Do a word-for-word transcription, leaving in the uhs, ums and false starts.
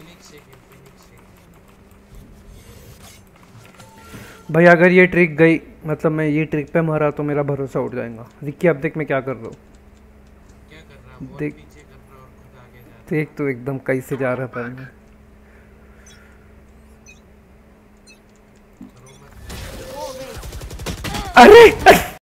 भाई अगर ये ट्रिक गई, मतलब मैं ये ट्रिक पे मारा तो मेरा भरोसा उठ जाएगा। रिक्की अब देख मैं क्या कर रहा हूँ, देख देख तो एकदम कैसे जा रहा था मैं। अरे